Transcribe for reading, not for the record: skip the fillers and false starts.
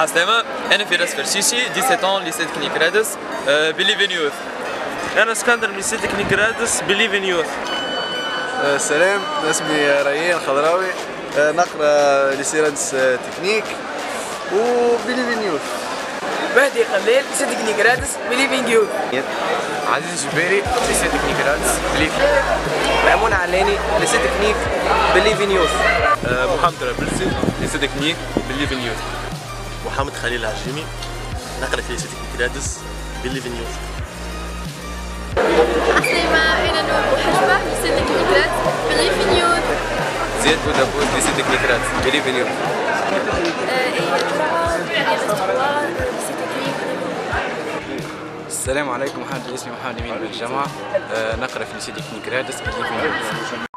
عسلامة، أنا فراس فرشيشي 17 ليسي تكنيك رادس بليف ان يوث. أنا اسكندر من ليسي تكنيك رادس بليف ان يوث. سلام، اسمي ريان خضراوي، نقرا ليسي رادس تكنيك وبليف ان يوث. مهدي قليل ليسي تكنيك رادس بليف ان يوث. عزيز جبيري ليسي تكنيك رادس بليف. مأمون علاني ليسي تكنيك بليف ان يوث. محمد رابلسي ليسي تكنيك بليف ان يوث. محمد خليل عجيمي نقرا في ليسي تكنيك رادس بليف ان يوث. عسلامة، أنا نور بوحجبة ليسي تكنيك رادس بليف ان يوث. زياد بودابوز ليسي تكنيك رادس بليف ان يوث. السلام عليكم، محمد اسمي محمد امين بالجامعه، نقرا في ليسي تكنيك رادس بليف ان يوث.